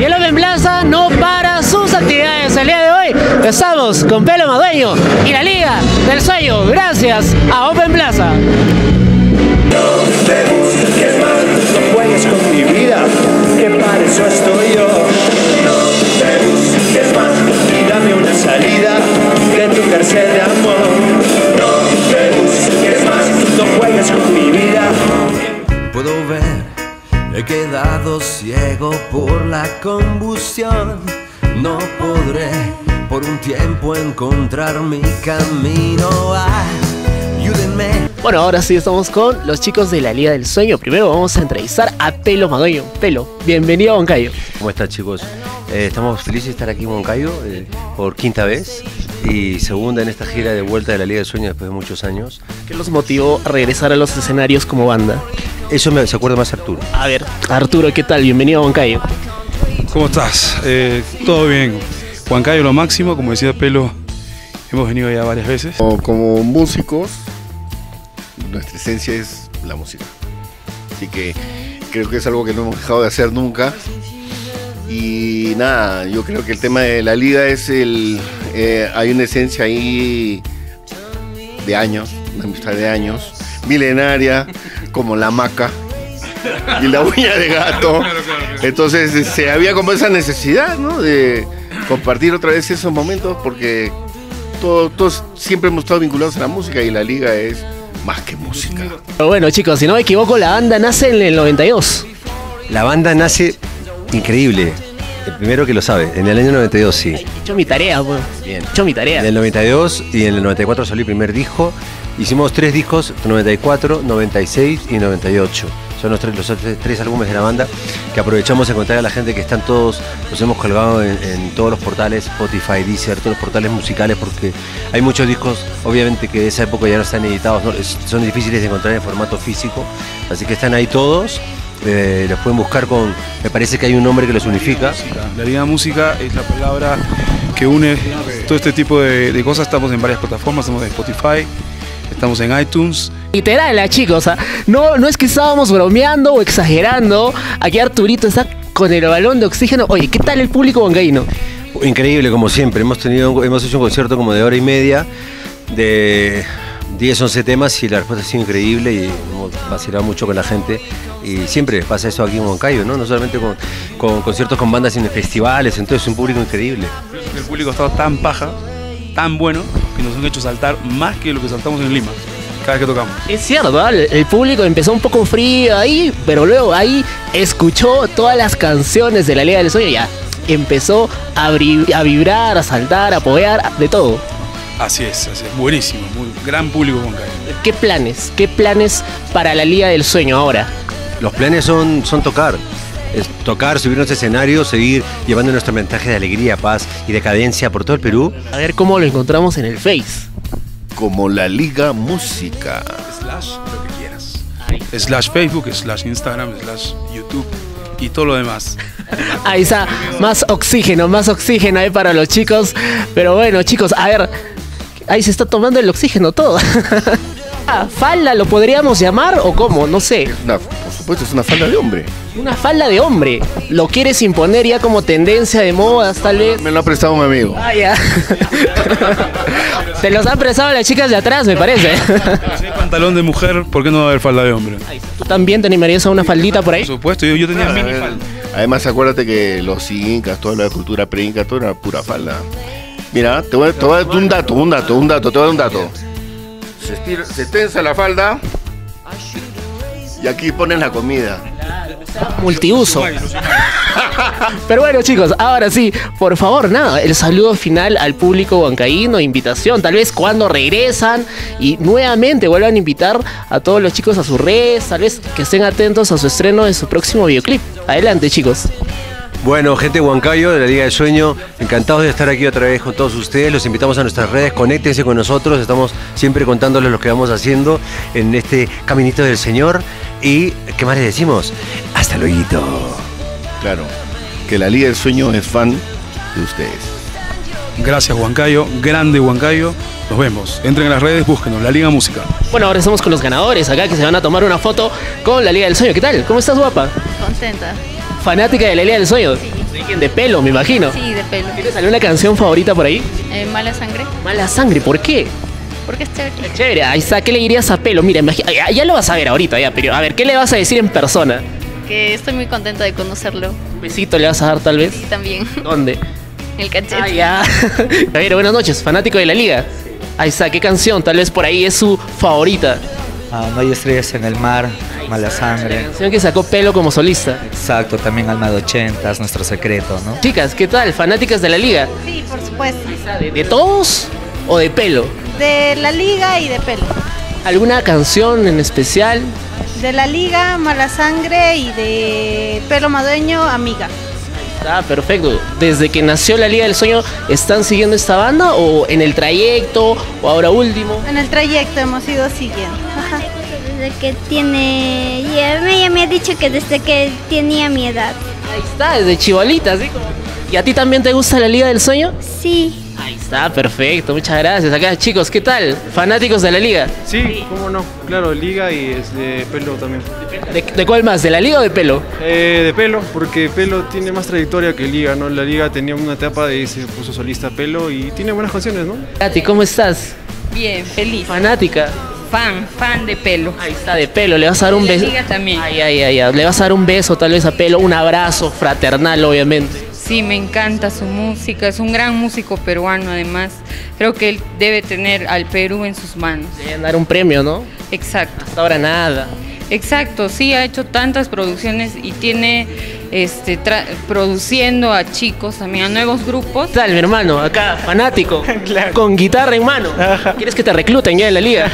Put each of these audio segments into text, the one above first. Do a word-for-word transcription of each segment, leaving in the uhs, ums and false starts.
Y el Open Plaza no para sus actividades. El día de hoy estamos con Pelo Madueño y la Liga del Sueño, gracias a Open Plaza. No te busques más, no juegues con mi vida, que para eso estoy yo. No te busques más y dame una salida de tu cárcel de amor. No te busques más, no juegues con mi vida. Puedo ver, he quedado ciego por la combustión. No podré por un tiempo encontrar mi camino. Ayúdenme. Bueno, ahora sí estamos con los chicos de la Liga del Sueño. Primero vamos a entrevistar a Pelo Madueño. Pelo, bienvenido a Huancayo. ¿Cómo están, chicos? Eh, estamos felices de estar aquí en Huancayo eh, por quinta vez y segunda en esta gira de vuelta de la Liga del Sueño después de muchos años. ¿Qué los motivó a regresar a los escenarios como banda? Eso me se acuerda más Arturo. A ver, Arturo, ¿qué tal? Bienvenido a Huancayo. ¿Cómo estás? Eh, todo bien. Huancayo lo máximo, como decía Pelo, hemos venido ya varias veces. Como, como músicos, nuestra esencia es la música. Así que creo que es algo que no hemos dejado de hacer nunca. Y nada, yo creo que el tema de la liga es el... Eh, hay una esencia ahí de años, una amistad de años, milenaria, como la maca y la uña de gato. Entonces se había como esa necesidad, ¿no?, de compartir otra vez esos momentos, porque todos, todos siempre hemos estado vinculados a la música y la liga es más que música. Pero bueno, chicos, si no me equivoco, la banda nace en el noventa y dos. La banda nace increíble. El primero que lo sabe, en el año noventa y dos, sí. He hecho mi tarea, bueno. Bien. He hecho mi tarea. En el noventa y dos y en el noventa y cuatro salió el primer disco. Hicimos tres discos, noventa y cuatro, noventa y seis y noventa y ocho. Son los tres, los tres, tres álbumes de la banda que aprovechamos de contar a la gente que están todos, los hemos colgado en, en todos los portales, Spotify, Deezer, todos los portales musicales, porque hay muchos discos, obviamente, que de esa época ya no están editados, ¿no? Es, son difíciles de encontrar en formato físico, así que están ahí todos. Eh, los pueden buscar con, me parece que hay un nombre que los unifica. La Liga Música es la palabra que une todo este tipo de, de cosas. Estamos en varias plataformas, estamos en Spotify, estamos en iTunes. Literal, chicos, o sea, no, no es que estábamos bromeando o exagerando. Aquí Arturito está con el balón de oxígeno. Oye, ¿qué tal el público huancaíno? Increíble, como siempre. Hemos tenido, hemos hecho un concierto como de hora y media, de diez, once temas, y la respuesta ha sido increíble y hemos vacilado mucho con la gente. Y siempre pasa eso aquí en Huancayo, ¿no? No solamente con, con conciertos con bandas, sino en festivales, entonces es un público increíble. El público ha estado tan paja, tan bueno, que nos han hecho saltar más que lo que saltamos en Lima cada vez que tocamos. Es cierto, ¿no? El público empezó un poco frío ahí, pero luego ahí escuchó todas las canciones de la Liga del Sueño y ya empezó a, a vibrar, a saltar, a apoyar, de todo. Así es, así es, buenísimo, muy gran público Huancayo. ¿Qué planes? ¿Qué planes para la Liga del Sueño ahora? Los planes son, son tocar. Es tocar, subirnos a escenario, seguir llevando nuestro mensaje de alegría, paz y decadencia por todo el Perú. A ver cómo lo encontramos en el Face. Como la Liga Música. Slash lo que quieras. Ay. Slash Facebook, slash Instagram, slash YouTube y todo lo demás. Ahí está, más oxígeno, más oxígeno ahí para los chicos. Pero bueno, chicos, a ver, ahí se está tomando el oxígeno todo. ¿Falda lo podríamos llamar o cómo? No sé. Es una, por supuesto, es una falda de hombre. Una falda de hombre. ¿Lo quieres imponer ya como tendencia de modas, tal vez? Me lo ha prestado un amigo. Ah, ya. Se los han prestado las chicas de atrás, me parece. Si hay pantalón de mujer, ¿por qué no va a haber falda de hombre? ¿Tú también te animarías a una faldita por ahí? Por supuesto, yo, yo tenía Ah, mini falda. Además, acuérdate que los incas, toda la cultura pre-inca, todo era pura falda. Mira, te voy, a, te voy a dar un dato, un dato, un dato, te voy a dar un dato. Se, estira, se tensa la falda y aquí ponen la comida. Multiuso. Pero bueno, chicos, ahora sí, por favor, nada, el saludo final al público huancaíno, invitación, tal vez cuando regresan y nuevamente vuelvan a invitar a todos los chicos a sus redes, tal vez que estén atentos a su estreno de su próximo videoclip. Adelante, chicos. Bueno, gente de Huancayo, de la Liga del Sueño, encantados de estar aquí otra vez con todos ustedes. Los invitamos a nuestras redes, conéctense con nosotros. Estamos siempre contándoles lo que vamos haciendo en este caminito del Señor. Y, ¿qué más les decimos? Hasta luego. Claro, que la Liga del Sueño es fan de ustedes. Gracias, Huancayo, grande Huancayo. Nos vemos. Entren en las redes, búsquenos, La Liga Música. Bueno, ahora estamos con los ganadores acá que se van a tomar una foto con la Liga del Sueño. ¿Qué tal? ¿Cómo estás, guapa? Contenta. ¿Fanática de la Liga del Sueño? Sí. Alguien de pelo, me imagino. Sí, de pelo. ¿Tienes alguna canción favorita por ahí? Eh, mala sangre. Mala sangre, ¿por qué? Porque es chévere. Chévere, ahí está, ¿qué le dirías a Pelo? Mira, imagina, ya, ya lo vas a ver ahorita, ya, pero a ver, ¿qué le vas a decir en persona? Que estoy muy contenta de conocerlo. ¿Un besito le vas a dar tal vez? Y también ¿Dónde? el cachete. Ah, ya. A ver, buenas noches, fanático de la liga. Ahí está, ¿qué canción tal vez por ahí es su favorita? Ah, no hay estrellas en el mar, mala La sangre. canción que sacó Pelo como solista. Exacto, también Alma de ochentas, nuestro secreto, ¿no? Chicas, ¿qué tal? ¿Fanáticas de la liga? Sí, por supuesto. ¿De, de todos o de Pelo? De la liga y de pelo. ¿Alguna canción en especial? De la liga, mala sangre y de pelo madueño, amiga. Ah, perfecto. ¿Desde que nació la Liga del Sueño están siguiendo esta banda o en el trayecto o ahora último? En el trayecto hemos ido siguiendo. Ajá. Desde que tiene... Ya me, ya me ha dicho que desde que tenía mi edad. Ahí está, desde chibolita, ¿sí? ¿Y a ti también te gusta la Liga del Sueño? Sí. Ahí está, perfecto, muchas gracias. Acá, chicos, ¿qué tal? ¿Fanáticos de la Liga? Sí, cómo no, claro, liga y es de pelo también. ¿De, de cuál más? ¿De la Liga o de Pelo? Eh, de pelo, porque pelo tiene más trayectoria que liga, ¿no? La liga tenía una etapa y se puso solista pelo y tiene buenas canciones, ¿no? Katy, ¿cómo estás? Bien, feliz. Fanática. Fan, fan de pelo. Ahí está, de Pelo. Le vas a dar un De la beso. Liga también. Ay, ay, ay, ay. Le vas a dar un beso tal vez a Pelo, un abrazo fraternal, obviamente. Sí, me encanta su música. Es un gran músico peruano, además. Creo que él debe tener al Perú en sus manos. Deben dar un premio, ¿no? Exacto. Hasta ahora nada. Exacto, sí, ha hecho tantas producciones y tiene este, tra- produciendo a chicos, también a nuevos grupos. ¿Qué tal, mi hermano? Acá, fanático. Claro. Con guitarra en mano. ¿Quieres que te recluten ya en la liga?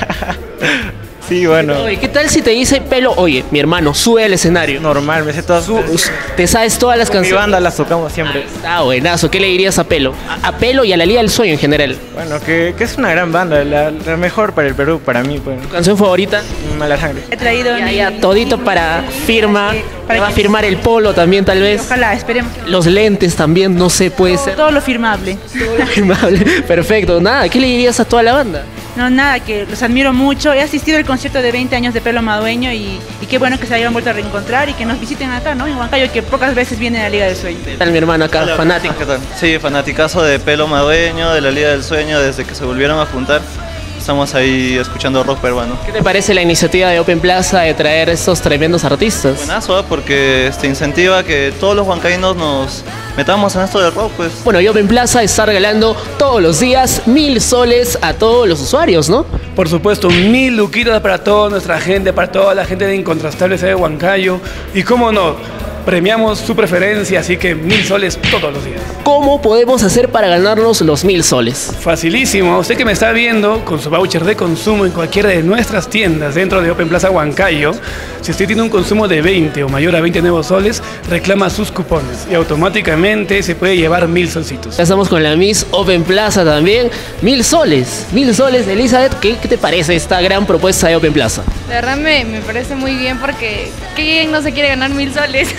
Sí, bueno. Oye, ¿qué tal si te dice Pelo? Oye, mi hermano, sube al escenario. Normal, me sé todas. Su- te sabes todas las Con mi canciones. banda las tocamos siempre. Está buenazo. ¿Qué le dirías a Pelo? A, a Pelo y a la Liga del Sueño en general. Bueno, que, que es una gran banda, la, la mejor para el Perú, para mí, pues. ¿Tu canción favorita? Mala sangre. He traído Ya, mi- ya, todito para firma. para Te va a que- firmar el polo también, tal vez. Ojalá, esperemos. Los lentes también, no sé, puede ser. Todo lo firmable. Firmable. Perfecto. Nada, ¿qué le dirías a toda la banda? No, nada, que los admiro mucho. He asistido al concierto de veinte años de Pelo Madueño y, y qué bueno que se hayan vuelto a reencontrar y que nos visiten acá, ¿no? En Huancayo, que pocas veces viene a la Liga del Sueño. ¿Qué tal, mi hermano acá? Hola, Fanático. ¿qué tal? Sí, fanaticazo de Pelo Madueño, de la Liga del Sueño, desde que se volvieron a juntar. Estamos ahí escuchando rock peruano. ¿Qué te parece la iniciativa de Open Plaza de traer estos tremendos artistas? Buenazo, ¿eh? Porque este, incentiva que todos los huancaínos nos metamos en esto del rock, pues. Bueno, y Open Plaza está regalando todos los días mil soles a todos los usuarios, ¿no? Por supuesto, mil luquitas para toda nuestra gente, para toda la gente de Incontrastable de Huancayo. Y cómo no, premiamos su preferencia, así que mil soles todos los días. ¿Cómo podemos hacer para ganarnos los mil soles? Facilísimo, usted que me está viendo con su voucher de consumo en cualquiera de nuestras tiendas dentro de Open Plaza Huancayo, si usted tiene un consumo de veinte o mayor a veinte nuevos soles, reclama sus cupones y automáticamente se puede llevar mil solcitos. Ya estamos con la Miss Open Plaza también. Mil soles, mil soles. Elizabeth, ¿qué, qué te parece esta gran propuesta de Open Plaza? La verdad me, me parece muy bien porque ¿quién no se quiere ganar mil soles?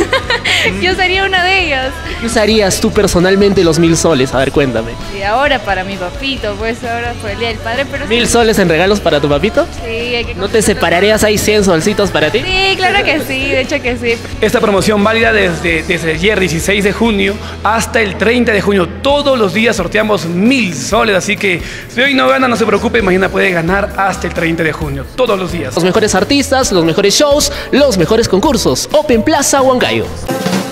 Yo sería una de ellas. ¿Qué usarías tú personalmente los mil soles? A ver, cuéntame. Y ahora para mi papito, pues ahora por el Día del Padre, pero ¿Mil sí, soles en regalos para tu papito? sí, hay que ¿No te separarías ahí cien solcitos para ti? Sí, claro que sí, de hecho que sí. Esta promoción válida desde, desde ayer dieciséis de junio hasta el treinta de junio. Todos los días sorteamos mil soles, así que si hoy no gana, no se preocupe, mañana puede ganar hasta el treinta de junio. Todos los días. Los mejores artistas, los mejores shows, los mejores concursos. Open Plaza Huancayo.